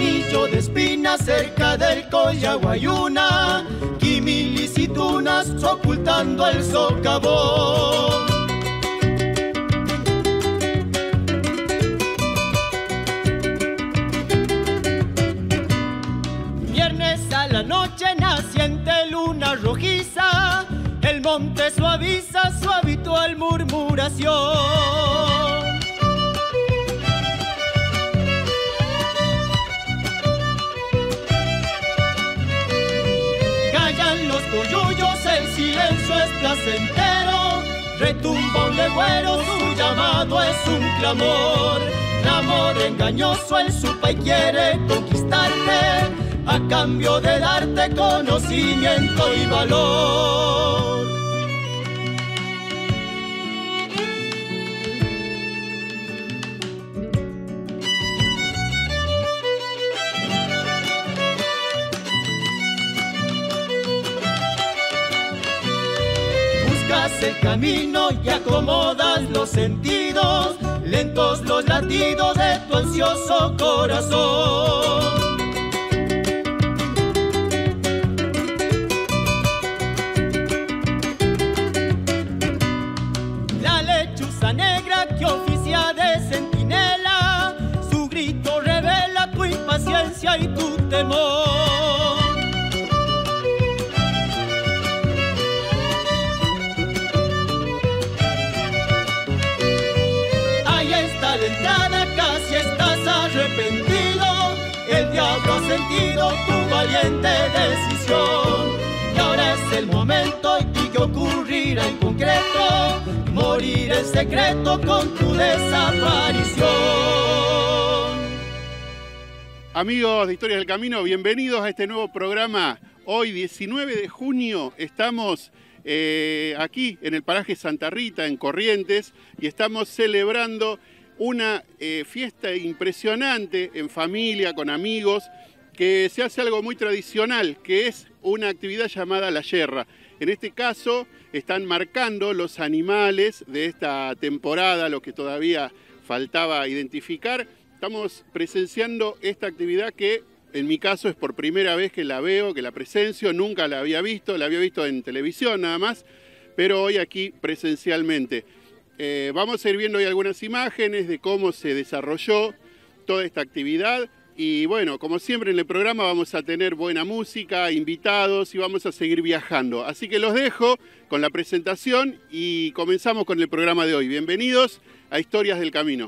anillo de espinas cerca del Coyahuayuna, quimilicitunas ocultando el socavón. Viernes a la noche, naciente luna rojiza, el monte suaviza su habitual murmuración. Los coyullos, el silencio es placentero, retumba un legüero, su llamado es un clamor. Clamor engañoso, él supa y quiere conquistarte, a cambio de darte conocimiento y valor. El camino y acomodas los sentidos, lentos los latidos de tu ansioso corazón. La lechuza negra que oficia de centinela, su grito revela tu impaciencia y tu temor. Casi estás arrepentido, el diablo ha sentido tu valiente decisión. Y ahora es el momento y que ocurrirá en concreto, morir en secreto con tu desaparición. Amigos de Historias del Camino, bienvenidos a este nuevo programa. Hoy, 19 de junio, estamos aquí en el paraje Santa Rita, en Corrientes, y estamos celebrando una fiesta impresionante en familia, con amigos, que se hace algo muy tradicional, que es una actividad llamada la yerra. En este caso están marcando los animales de esta temporada, lo que todavía faltaba identificar. Estamos presenciando esta actividad que en mi caso es por primera vez que la veo, que la presencio, nunca la había visto en televisión nada más, pero hoy aquí presencialmente. Vamos a ir viendo hoy algunas imágenes de cómo se desarrolló toda esta actividad y bueno, como siempre en el programa vamos a tener buena música, invitados y vamos a seguir viajando. Así que los dejo con la presentación y comenzamos con el programa de hoy. Bienvenidos a Historias del Camino.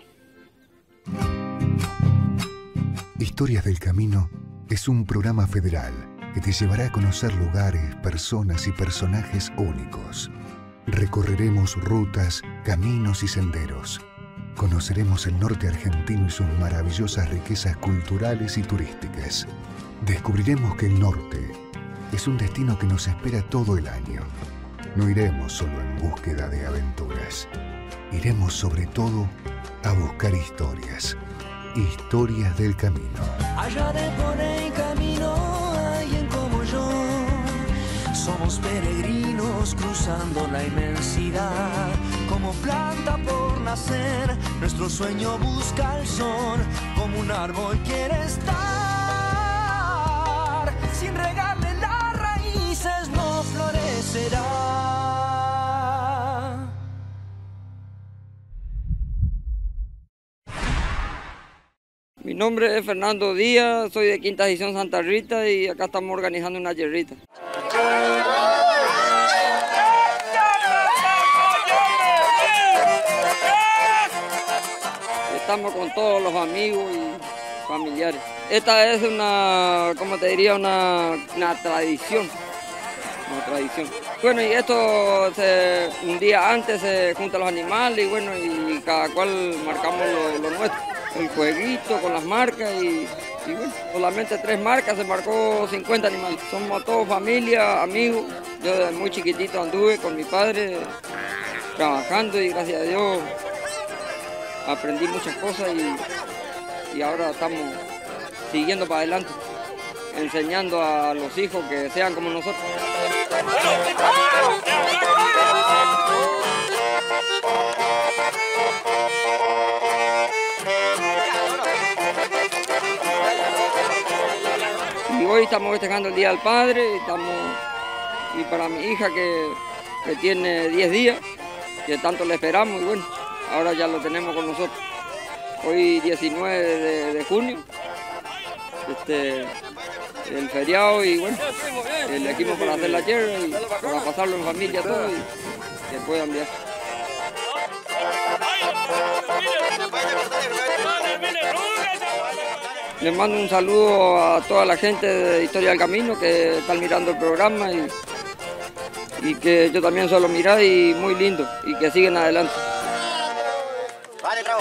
Historias del Camino es un programa federal que te llevará a conocer lugares, personas y personajes únicos. Recorreremos rutas, caminos y senderos. Conoceremos el norte argentino y sus maravillosas riquezas culturales y turísticas. Descubriremos que el norte es un destino que nos espera todo el año. No iremos solo en búsqueda de aventuras. Iremos sobre todo a buscar historias. Historias del camino. Allá de por el camino alguien como yo. Somos peregrinos cruzando la inmensidad. Como planta por nacer, nuestro sueño busca el sol. Como un árbol quiere estar. Sin regarle las raíces no florecerá. Mi nombre es Fernando Díaz, soy de Quinta Edición Santa Rita y acá estamos organizando una yerrita. Estamos con todos los amigos y familiares. Esta es una, como te diría, una tradición. Una tradición. Bueno, y esto un día antes se juntan los animales y bueno, y cada cual marcamos lo nuestro. El jueguito con las marcas y bueno, solamente 3 marcas, se marcó 50 animales. Somos todos familia, amigos. Yo desde muy chiquitito anduve con mi padre trabajando y gracias a Dios aprendí muchas cosas y ahora estamos siguiendo para adelante, enseñando a los hijos que sean como nosotros. hoy estamos festejando el Día del Padre, y para mi hija que tiene 10 días, que tanto le esperamos, y bueno, ahora ya lo tenemos con nosotros. Hoy 19 de junio, el feriado, y bueno, elegimos para hacer la tierra y para pasarlo en familia todo y que puedan viajar. Les mando un saludo a toda la gente de Historia del Camino que están mirando el programa y que yo también suelo mirar, y muy lindo, y que siguen adelante. Vale, bravo.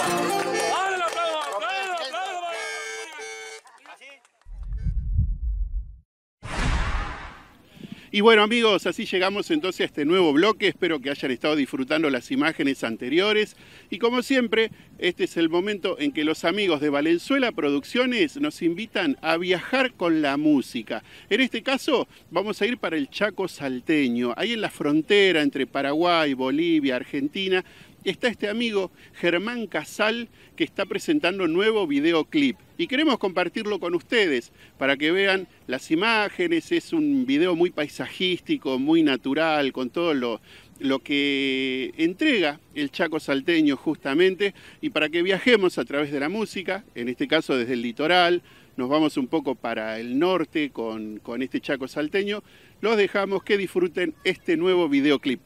Y bueno, amigos, así llegamos entonces a este nuevo bloque. Espero que hayan estado disfrutando las imágenes anteriores. Y como siempre, este es el momento en que los amigos de Valenzuela Producciones nos invitan a viajar con la música. En este caso, vamos a ir para el Chaco salteño, ahí en la frontera entre Paraguay, Bolivia, Argentina. Está este amigo Germán Casal, que está presentando un nuevo videoclip. Y queremos compartirlo con ustedes para que vean las imágenes. Es un video muy paisajístico, muy natural, con todo lo que entrega el Chaco salteño justamente, y para que viajemos a través de la música, en este caso desde el litoral, nos vamos un poco para el norte con este Chaco salteño. Los dejamos que disfruten este nuevo videoclip.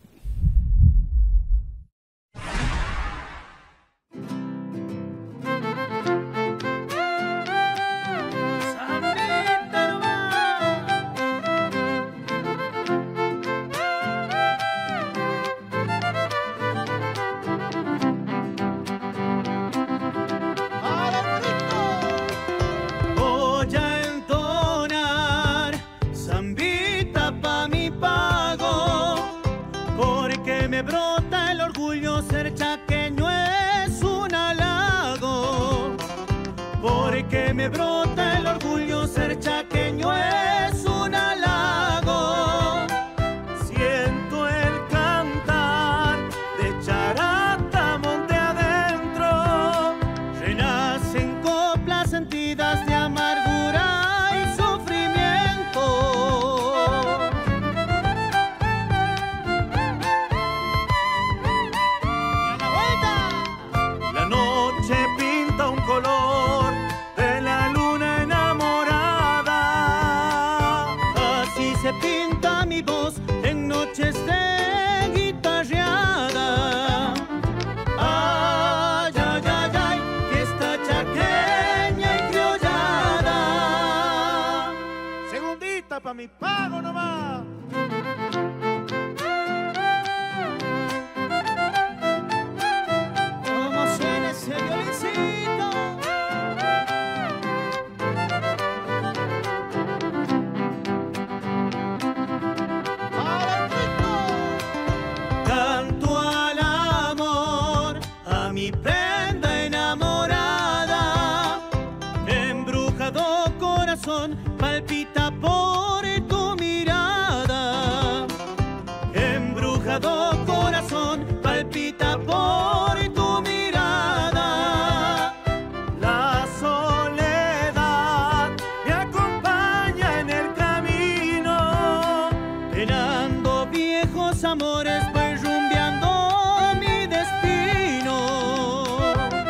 Me brota el orgullo, ser chaqueño es un halago. Siento el cantar de charata monte adentro, renacen coplas sentidas de amargura y sufrimiento. La noche pinta un color de la luna enamorada, así se pinta mi voz en noches de guitarreada. Ay, ay, ay, ay, fiesta chaqueña y criollada. Segundita pa' mi pago nomás. ¿Cómo suena ese violincito? Canto al amor, a mi prenda enamorada, embrujado corazón palpita por tu mirada. Embrujado corazón palpita por tu mirada. La soledad me acompaña en el camino, penando viejos amores, voy rumbeando mi destino.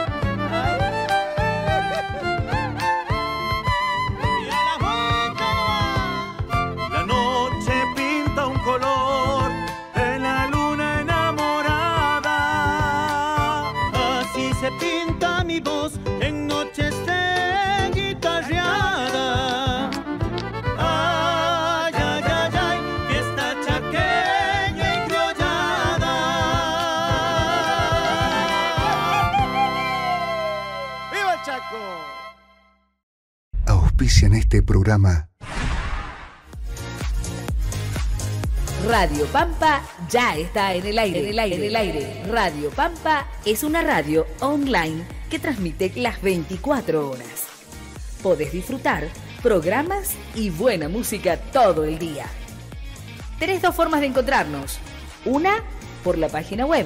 Y a la vuelta nomás. La noche pinta un color de la luna enamorada, así se pinta mi voz en noches de guitarreada. Ay, ay, ay, ay, fiesta chaqueña y criollada. ¡Viva el Chaco! Auspician este programa Radio Pampa ya está en el aire. Radio Pampa es una radio online que transmite las 24 horas. Podés disfrutar programas y buena música todo el día. Tenés dos formas de encontrarnos. Una, por la página web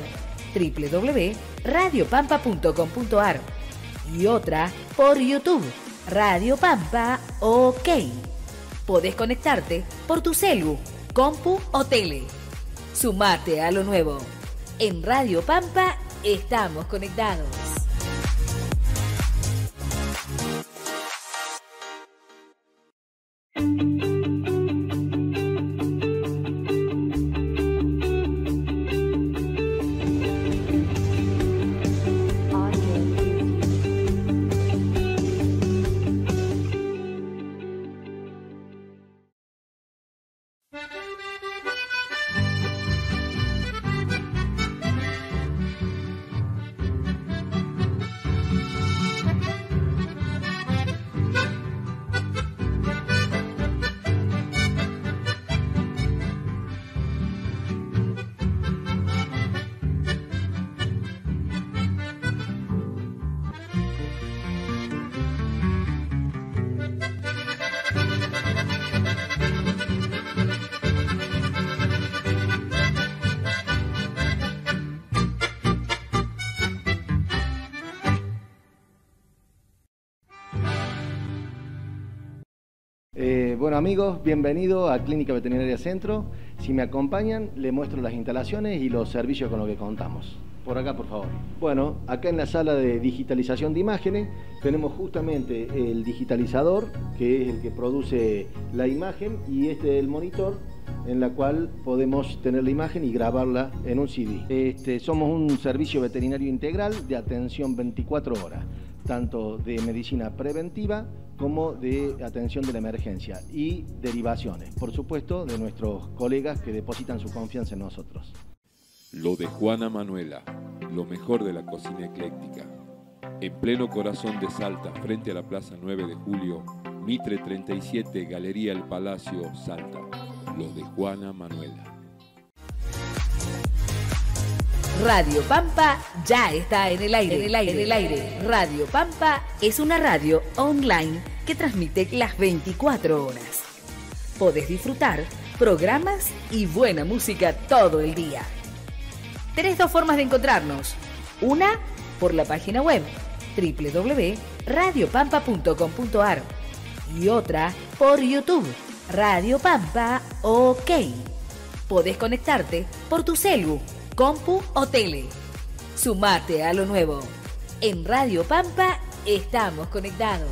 www.radiopampa.com.ar, y otra por YouTube, Radio Pampa OK. Podés conectarte por tu celu, compu o tele. Sumate a lo nuevo. En Radio Pampa estamos conectados. Bueno amigos, bienvenidos a Clínica Veterinaria Centro. Si me acompañan, les muestro las instalaciones y los servicios con los que contamos. Por acá, por favor. Bueno, acá en la sala de digitalización de imágenes tenemos justamente el digitalizador, que es el que produce la imagen, y este es el monitor en la cual podemos tener la imagen y grabarla en un CD. Somos un servicio veterinario integral de atención 24 horas, tanto de medicina preventiva como de atención de la emergencia y derivaciones, por supuesto, de nuestros colegas que depositan su confianza en nosotros. Lo de Juana Manuela, lo mejor de la cocina ecléctica. En pleno corazón de Salta, frente a la Plaza 9 de Julio, Mitre 37, Galería El Palacio, Salta. Lo de Juana Manuela. Radio Pampa ya está en el aire. Radio Pampa es una radio online que transmite las 24 horas. Podés disfrutar programas y buena música todo el día. Tenés dos formas de encontrarnos. Una, por la página web www.radiopampa.com.ar y otra por YouTube, Radio Pampa OK. Podés conectarte por tu celu, compu o tele. Sumate a lo nuevo. En Radio Pampa estamos conectados.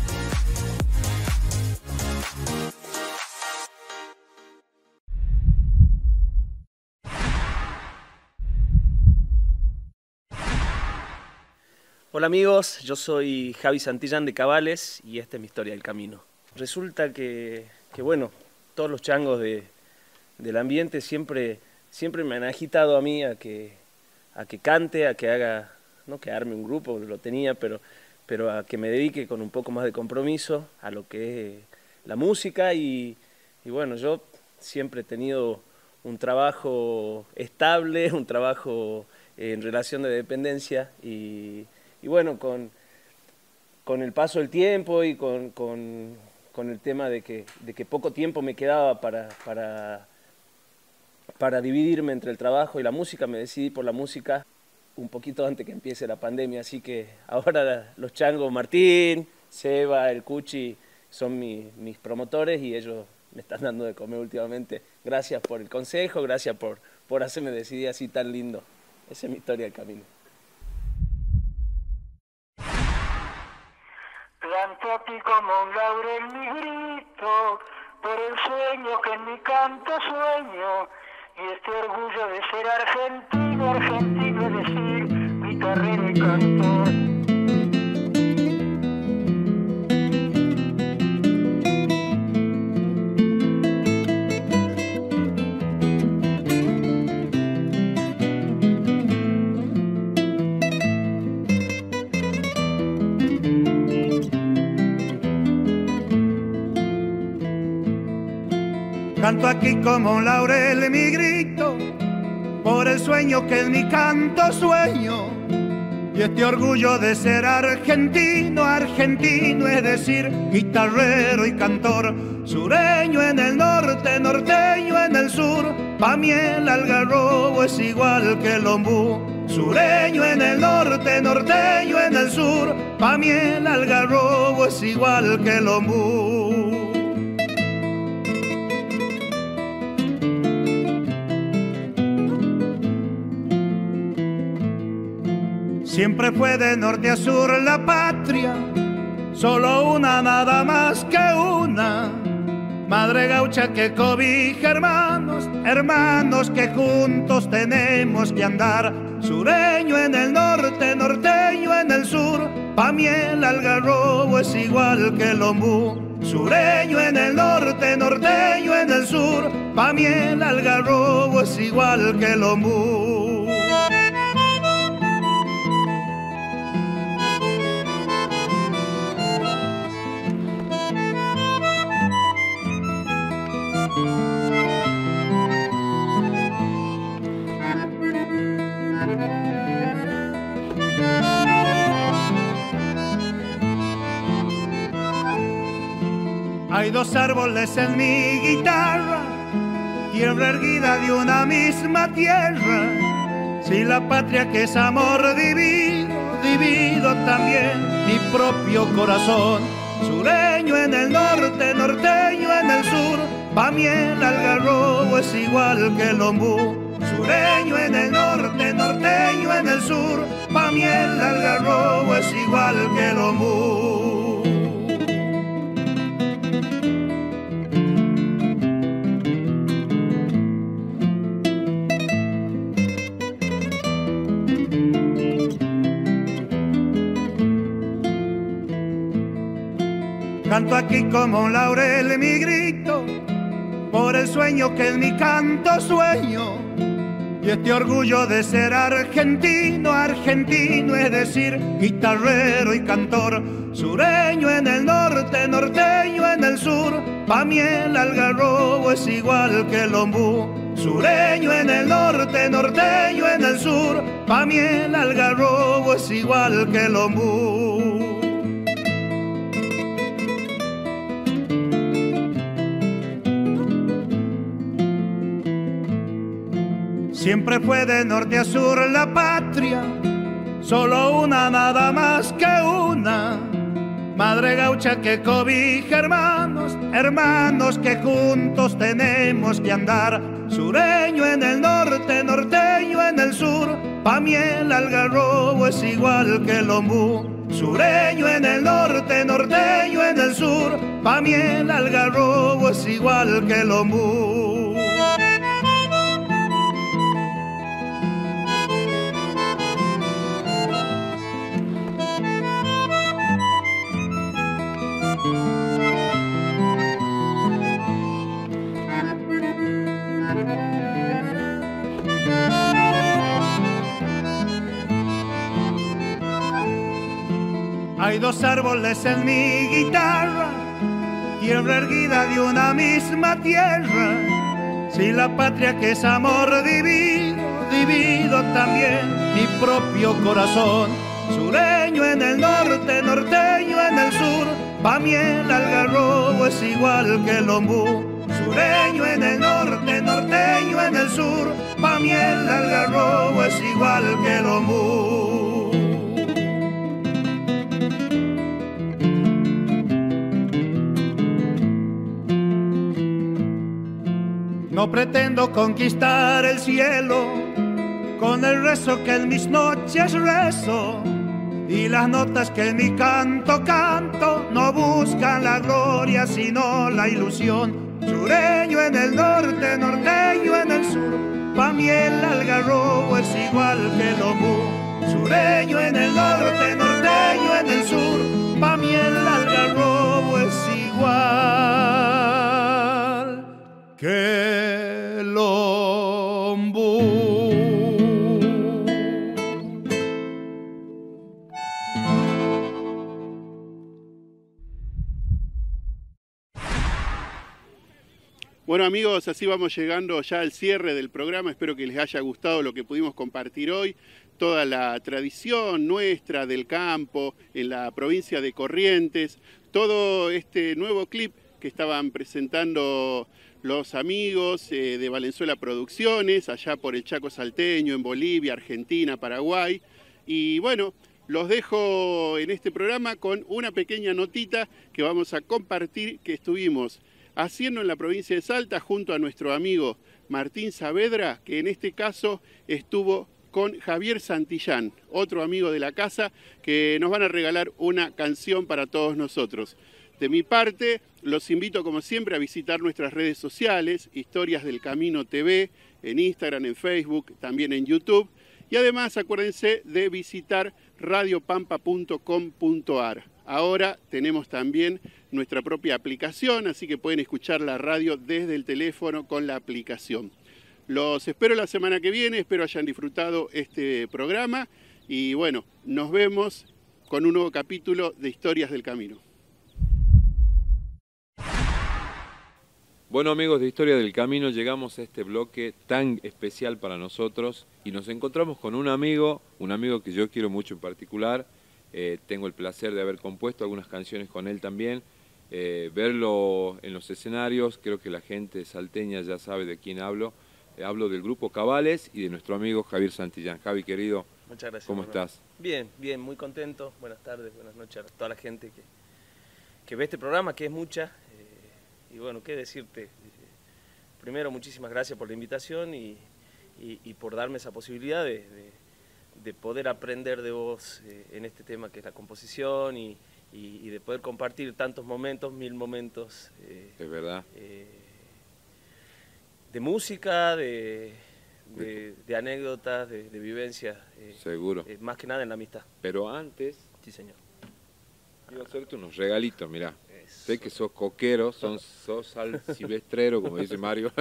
Hola amigos, yo soy Javi Santillán de Cabales y esta es mi historia del camino. Resulta que bueno, todos los changos del ambiente siempre me han agitado a mí a que cante, a que haga, no que arme un grupo, lo tenía, pero a que me dedique con un poco más de compromiso a lo que es la música y bueno, yo siempre he tenido un trabajo estable, un trabajo en relación de dependencia y bueno, con el paso del tiempo y con el tema de que poco tiempo me quedaba para dividirme entre el trabajo y la música, me decidí por la música un poquito antes que empiece la pandemia, así que ahora los changos Martín, Seba, el Cuchi son mis promotores y ellos me están dando de comer últimamente. Gracias por el consejo, gracias por hacerme decidir así tan lindo. Esa es mi historia del camino. Planto a ti como un laurel mi grito, por el sueño que en mi canto sueño, y este orgullo de ser argentino, argentino es decir, mi carrera de cantor. Canto aquí como un laurel mi grito, por el sueño que en mi canto sueño, y este orgullo de ser argentino, argentino es decir, guitarrero y cantor, sureño en el norte, norteño en el sur, pa' mí el algarrobo es igual que el ombú. Sureño en el norte, norteño en el sur, pa' mí el algarrobo es igual que el ombú. Siempre fue de norte a sur la patria, solo una, nada más que una. Madre gaucha que cobija hermanos, hermanos que juntos tenemos que andar. Sureño en el norte, norteño en el sur, pa' mí el algarrobo es igual que el ombú. Sureño en el norte, norteño en el sur, pa' mí el algarrobo es igual que el ombú. Hay dos árboles en mi guitarra, tierra erguida de una misma tierra. Si la patria que es amor divido, divido también mi propio corazón. Sureño en el norte, norteño en el sur, pa' mí el algarrobo es igual que el ombú. Sureño en el norte, norteño en el sur, pa' mí el algarrobo es igual que el ombú. Canto aquí como un laurel mi grito, por el sueño que en mi canto sueño. Y este orgullo de ser argentino, argentino es decir, guitarrero y cantor. Sureño en el norte, norteño en el sur, pa' mí el algarrobo es igual que el ombú. Sureño en el norte, norteño en el sur, pa' mí el algarrobo es igual que el ombú. Siempre fue de norte a sur la patria, solo una, nada más que una. Madre gaucha que cobija hermanos, hermanos que juntos tenemos que andar. Sureño en el norte, norteño en el sur, pa' mí el algarrobo es igual que el ombú. Sureño en el norte, norteño en el sur, pa' mí el algarrobo es igual que el ombú. Hay dos árboles en mi guitarra, tierra erguida de una misma tierra. Si la patria que es amor divido, divido también mi propio corazón. Sureño en el norte, norteño en el sur, pa' mí el algarrobo es igual que el ombú. Sureño en el norte, norteño en el sur, pa' mí el algarrobo es igual que el ombú. No pretendo conquistar el cielo con el rezo que en mis noches rezo, y las notas que en mi canto canto no buscan la gloria sino la ilusión. Sureño en el norte, norteño en el sur, pa' mí el algarrobo es igual que el ombú. Sureño en el norte, norteño en el sur, pa' mí el algarrobo es igual que el ombú. Bueno amigos, así vamos llegando ya al cierre del programa. Espero que les haya gustado lo que pudimos compartir hoy. Toda la tradición nuestra del campo en la provincia de Corrientes. Todo este nuevo clip que estaban presentando los amigos de Valenzuela Producciones, allá por el Chaco Salteño, en Bolivia, Argentina, Paraguay. Y bueno, los dejo en este programa con una pequeña notita que vamos a compartir, que estuvimos haciendo en la provincia de Salta junto a nuestro amigo Martín Saavedra, que en este caso estuvo con Javier Santillán, otro amigo de la casa, que nos van a regalar una canción para todos nosotros. De mi parte, los invito como siempre a visitar nuestras redes sociales, Historias del Camino TV, en Instagram, en Facebook, también en YouTube. Y además acuérdense de visitar radiopampa.com.ar. Ahora tenemos también nuestra propia aplicación, así que pueden escuchar la radio desde el teléfono con la aplicación. Los espero la semana que viene, espero hayan disfrutado este programa y bueno, nos vemos con un nuevo capítulo de Historias del Camino. Bueno, amigos de Historia del Camino, llegamos a este bloque tan especial para nosotros y nos encontramos con un amigo que yo quiero mucho en particular. Tengo el placer de haber compuesto algunas canciones con él también. Verlo en los escenarios, creo que la gente salteña ya sabe de quién hablo. Hablo del grupo Cabales y de nuestro amigo Javier Santillán. Javi, querido, muchas gracias. ¿Cómo estás? Bien, bien, muy contento. Buenas tardes, buenas noches a toda la gente que ve este programa, que es mucha. Y bueno, qué decirte. Primero, muchísimas gracias por la invitación y por darme esa posibilidad de poder aprender de vos en este tema que es la composición y de poder compartir tantos momentos, 1000 momentos. Es verdad. De música, de anécdotas, de vivencias. Seguro. Más que nada en la amistad. Pero antes... Sí, señor. Iba a hacerte unos regalitos, mirá. Sé que sos coquero, sos San Silvestrero, como dice Mario.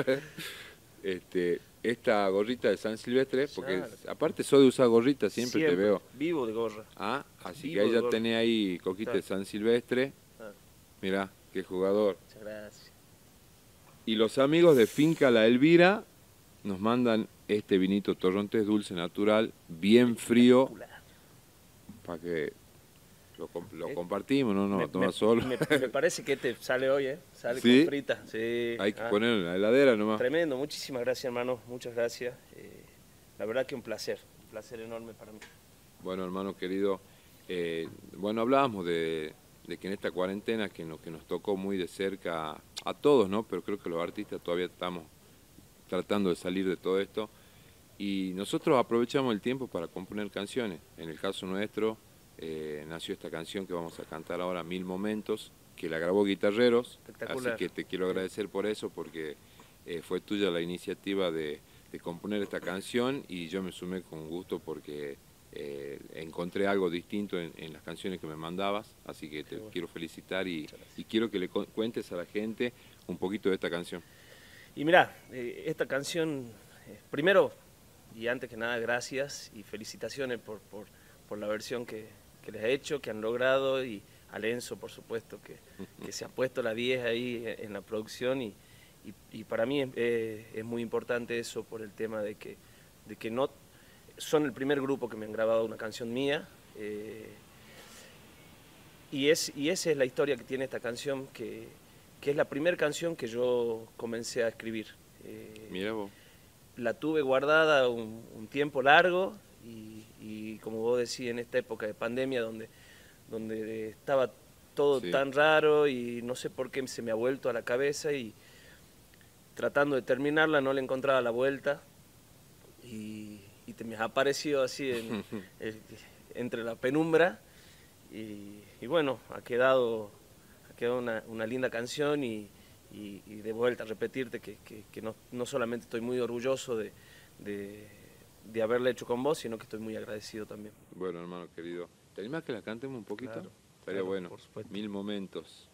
Esta gorrita de San Silvestre, porque aparte sos de usar gorrita, siempre te veo. Vivo de gorra. Ah, así que ahí ya tenés ahí coquita de San Silvestre. Mirá, qué jugador. Muchas gracias. Y los amigos de Finca La Elvira nos mandan este vinito Torrontés dulce natural, bien frío, para que lo compartimos, no lo tomas solo. Me parece que este sale hoy, sale ¿Sí? con frita. Sí. Hay que ponerlo en la heladera nomás. Tremendo, muchísimas gracias, hermano, muchas gracias. La verdad que un placer enorme para mí. Bueno, hermano querido, bueno, hablábamos de que en esta cuarentena que nos tocó muy de cerca a todos, ¿no? Pero creo que los artistas todavía estamos tratando de salir de todo esto. Y nosotros aprovechamos el tiempo para componer canciones. En el caso nuestro, nació esta canción que vamos a cantar ahora, 1000 Momentos, que la grabó Guitarreros. Así que te quiero agradecer por eso, porque fue tuya la iniciativa de componer esta canción y yo me sumé con gusto porque encontré algo distinto en las canciones que me mandabas, así que te quiero felicitar y quiero que le cuentes a la gente un poquito de esta canción. Y mirá, esta canción, primero y antes que nada, gracias y felicitaciones por la versión que les he hecho, que han logrado, y a Lenzo, por supuesto, que se ha puesto la 10 ahí en la producción y para mí es muy importante eso por el tema de que no son el primer grupo que me han grabado una canción mía, y esa es la historia que tiene esta canción, que es la primera canción que yo comencé a escribir. Mira vos. La tuve guardada un tiempo largo y como vos decís, en esta época de pandemia donde estaba todo tan raro y no sé por qué se me ha vuelto a la cabeza, y tratando de terminarla no le encontraba la vuelta y me ha aparecido así entre la penumbra y bueno, ha quedado una linda canción y de vuelta a repetirte que no solamente estoy muy orgulloso de haberla hecho con vos, sino que estoy muy agradecido también. Bueno, hermano querido, ¿te animás que la cantemos un poquito? Claro, estaría bueno, por supuesto. 1000 Momentos.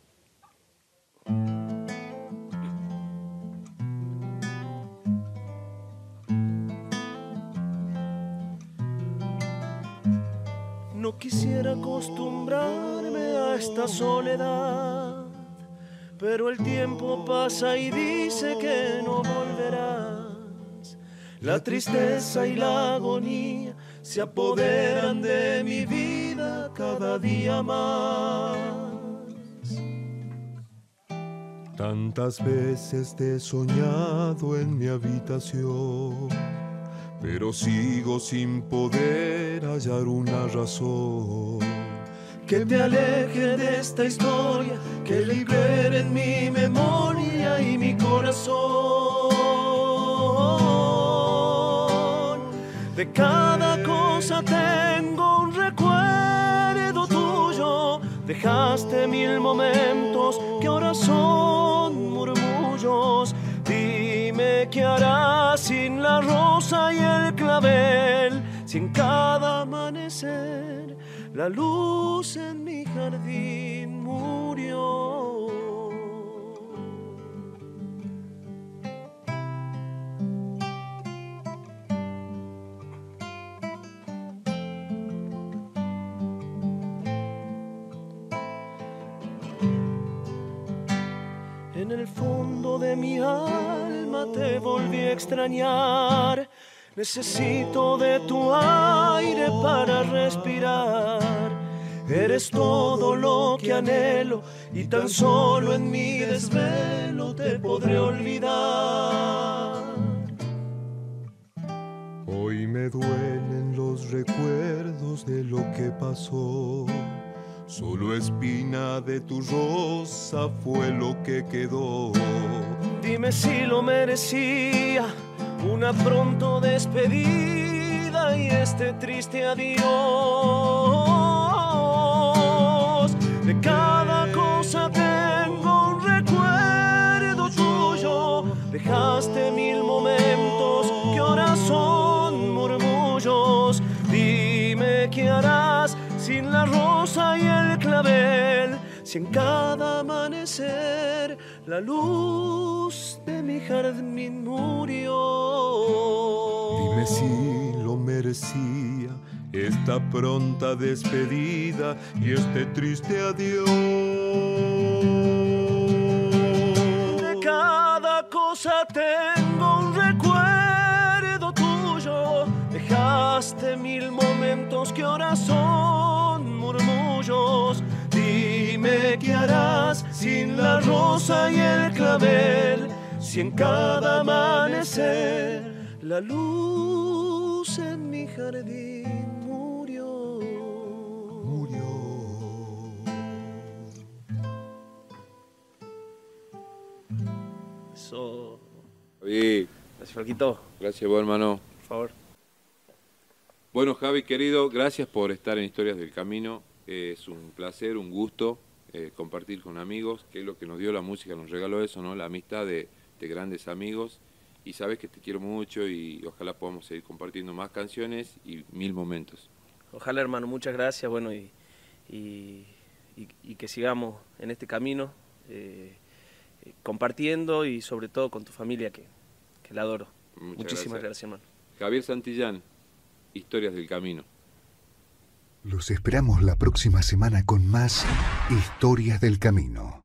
No quisiera acostumbrarme a esta soledad, pero el tiempo pasa y dice que no volverás. La tristeza y la agonía se apoderan de mi vida cada día más. Tantas veces te he soñado en mi habitación, pero sigo sin poder hallar una razón que te aleje de esta historia, que libere en mi memoria y mi corazón De cada cosa tengo un recuerdo tuyo. Dejaste 1000 momentos que ahora son murmullos. Dime qué harás sin la rosa y el clavel, si en cada amanecer la luz en mi jardín murió. En el fondo de mi alma te volví a extrañar. Necesito de tu aire para respirar. Eres todo lo que anhelo y tan solo en mi desvelo te podré olvidar. Hoy me duelen los recuerdos de lo que pasó. Solo espina de tu rosa fue lo que quedó. Dime si lo merecía, una pronto despedida y este triste adiós. De cada cosa tengo un recuerdo tuyo. Dejaste 1000 momentos que ahora son murmullos. Dime qué harás sin la rosa y el clavel, si en cada amanecer la luz de mi jardín murió. Dime si lo merecía esta pronta despedida y este triste adiós. De cada cosa tengo un recuerdo tuyo. Dejaste 1000 momentos que ahora son murmullos. Dime qué harás sin la rosa y el clavel, si en cada amanecer la luz en mi jardín murió. Eso. Javi. Gracias, Flaquito. Gracias, vos, hermano. Por favor. Bueno, Javi, querido, gracias por estar en Historias del Camino. Es un placer, un gusto compartir con amigos, que es lo que nos dio la música, nos regaló eso, ¿no? La amistad de grandes amigos. Y sabes que te quiero mucho y ojalá podamos seguir compartiendo más canciones y 1000 momentos. Ojalá, hermano, muchas gracias. Bueno, y que sigamos en este camino, compartiendo y sobre todo con tu familia, que la adoro. Muchísimas gracias, hermano. Javier Santillán, Historias del Camino. Los esperamos la próxima semana con más Historias del Camino.